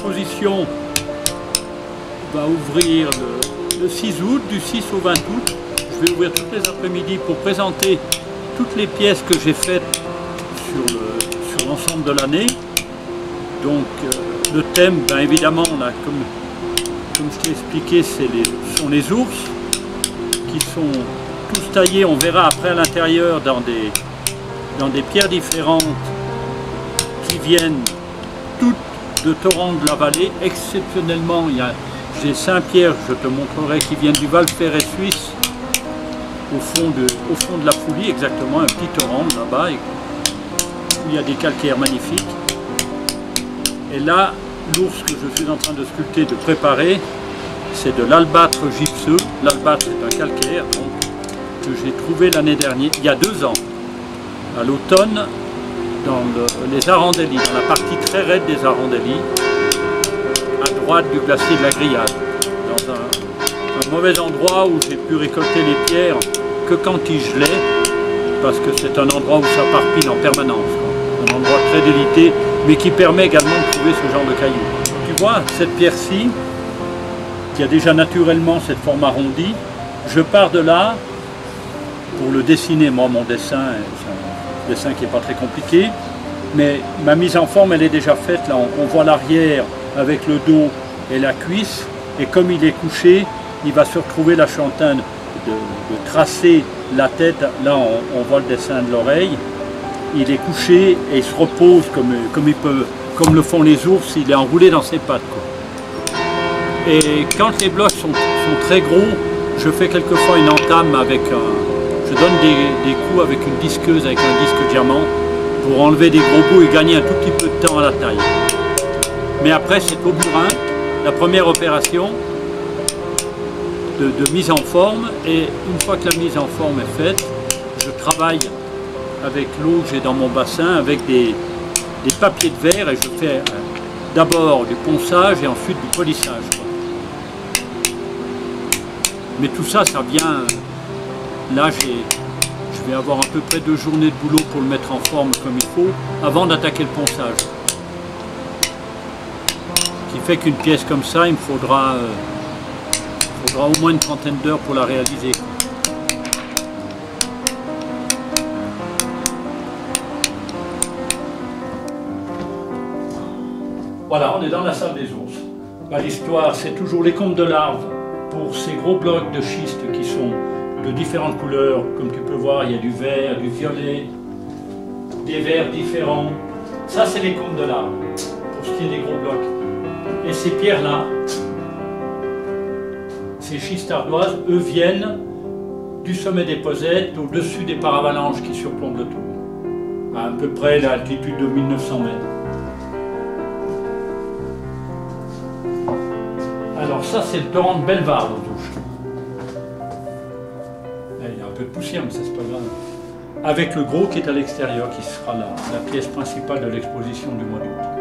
l'exposition va ouvrir le 6 août, du 6 au 20 août. Je vais ouvrir toutes les après-midi pour présenter toutes les pièces que j'ai faites sur l'ensemble de l'année. Donc le thème, ben évidemment, on a, comme je t'ai expliqué, sont les ours qui sont tous taillés. On verra après à l'intérieur dans des pierres différentes qui viennent toutes de Torrent de la Vallée. Exceptionnellement, j'ai Saint-Pierre, je te montrerai, qui viennent du Val Ferret suisse, au fond de la Foulie, exactement, un petit torrent là-bas, où il y a des calcaires magnifiques. Et là, l'ours que je suis en train de sculpter, de préparer, c'est de l'albâtre gypseux. L'albâtre, c'est un calcaire donc, que j'ai trouvé l'année dernière, il y a 2 ans, à l'automne, dans les Arandélis, dans la partie très raide des Arandélis, à droite du glacier de la Grillade, dans un mauvais endroit où j'ai pu récolter les pierres que quand il gelait, parce que c'est un endroit où ça parpille en permanence, quoi. Un endroit très délité, mais qui permet également de trouver ce genre de cailloux. Tu vois, cette pierre-ci, qui a déjà naturellement cette forme arrondie, je pars de là pour le dessiner. Moi, mon dessin, c'est un dessin qui n'est pas très compliqué, mais ma mise en forme, elle est déjà faite. Là, on voit l'arrière avec le dos et la cuisse, et comme il est couché, il va se retrouver, là, je suis en train de tracer la tête. Là, on voit le dessin de l'oreille. Il est couché et il se repose comme le font les ours. Il est enroulé dans ses pattes, quoi. Et quand les blocs sont très gros, je fais quelquefois une entame avec je donne des coups avec une disqueuse, avec un disque diamant, pour enlever des gros bouts et gagner un tout petit peu de temps à la taille. Mais après, c'est au burin, la première opération de mise en forme. Et une fois que la mise en forme est faite, je travaille avec l'eau que j'ai dans mon bassin, avec des papiers de verre, et je fais d'abord du ponçage et ensuite du polissage, quoi. Mais tout ça, ça vient... Là, je vais avoir à peu près 2 journées de boulot pour le mettre en forme comme il faut, avant d'attaquer le ponçage. Ce qui fait qu'une pièce comme ça, il me faudra au moins une trentaine d'heures pour la réaliser. Voilà, on est dans la salle des ours. L'histoire, c'est toujours les comptes de larves pour ces gros blocs de schiste qui sont de différentes couleurs. Comme tu peux voir, il y a du vert, du violet, des verts différents. Ça, c'est les comptes de larves, pour ce qui est des gros blocs. Et ces pierres-là, ces schistes ardoises, eux viennent du sommet des Posettes au-dessus des paravalanches qui surplombent le tout, à peu près l'altitude de 1900 mètres. Alors ça, c'est le torrent de Bellewaerde aux Ouches. Il y a un peu de poussière, mais ça, c'est pas grave. Avec le gros qui est à l'extérieur, qui sera la pièce principale de l'exposition du mois d'août.